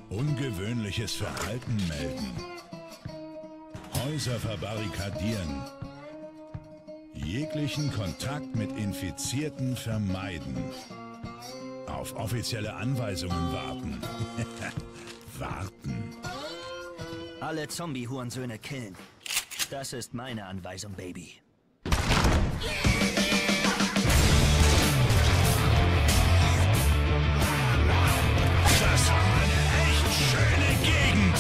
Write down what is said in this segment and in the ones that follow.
Ungewöhnliches Verhalten melden. Häuser verbarrikadieren. Jeglichen Kontakt mit Infizierten vermeiden. Auf offizielle Anweisungen warten. Warten. Alle Zombie-Hurensöhne killen. Das ist meine Anweisung, Baby. Das war eine echt schöne Gegend.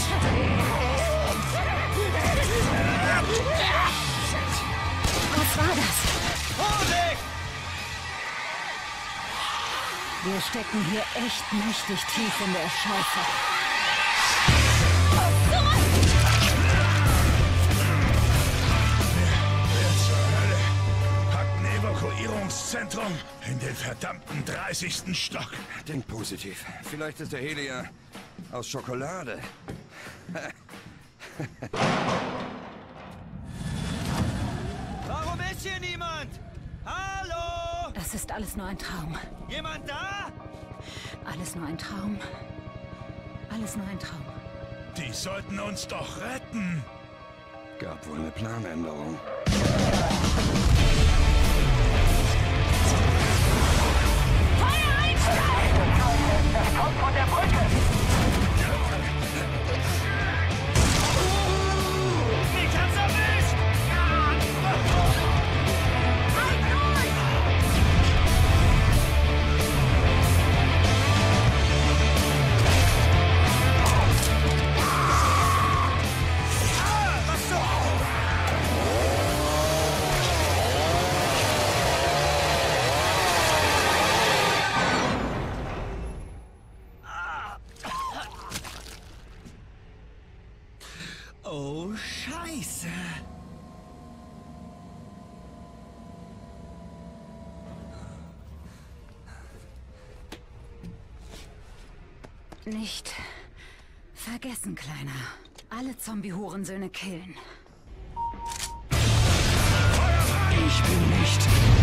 Was war das? Vorsicht! Wir stecken hier echt mächtig tief in der Scheiße. Wer zur Hölle packt ein Evakuierungszentrum in den verdammten 30. Stock? Denk positiv. Vielleicht ist der Helia aus Schokolade. Warum ist hier niemand? Hallo? Das ist alles nur ein Traum. Jemand da? Alles nur ein Traum. Alles nur ein Traum. Die sollten uns doch retten. Gab wohl eine Planänderung. Feuer einstellen! Das kommt von der Brücke! Ich hab's erwischt! Oh, Scheiße. Nicht vergessen, Kleiner. Alle Zombie-Hurensöhne killen. Ich bin nicht